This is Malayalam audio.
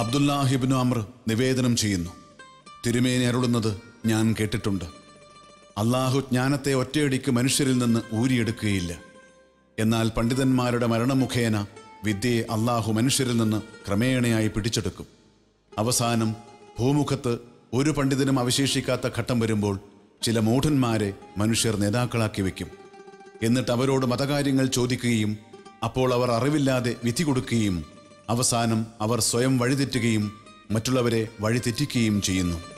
അബ്ദുല്ലാഹിബ്നു അംർ നിവേദനം ചെയ്യുന്നു, തിരുമേനി അരുളുന്നത് ഞാൻ കേട്ടിട്ടുണ്ട്. അള്ളാഹു ജ്ഞാനത്തെ ഒറ്റയടിക്ക് മനുഷ്യരിൽ നിന്ന് ഊരിയെടുക്കുകയില്ല. എന്നാൽ പണ്ഡിതന്മാരുടെ മരണമുഖേന വിദ്യയെ അള്ളാഹു മനുഷ്യരിൽ നിന്ന് ക്രമേണയായി പിടിച്ചെടുക്കും. അവസാനം ഭൂമുഖത്ത് ഒരു പണ്ഡിതനും അവശേഷിക്കാത്ത ഘട്ടം വരുമ്പോൾ ചില മൂഢന്മാരെ മനുഷ്യർ നേതാക്കളാക്കി വയ്ക്കും. എന്നിട്ട് അവരോട് മതകാര്യങ്ങൾ ചോദിക്കുകയും അപ്പോൾ അവർ അറിവില്ലാതെ വിധി കൊടുക്കുകയും അവസാനം അവർ സ്വയം വഴിതെറ്റുകയും മറ്റുള്ളവരെ വഴിതെറ്റിക്കുകയും ചെയ്യുന്നു.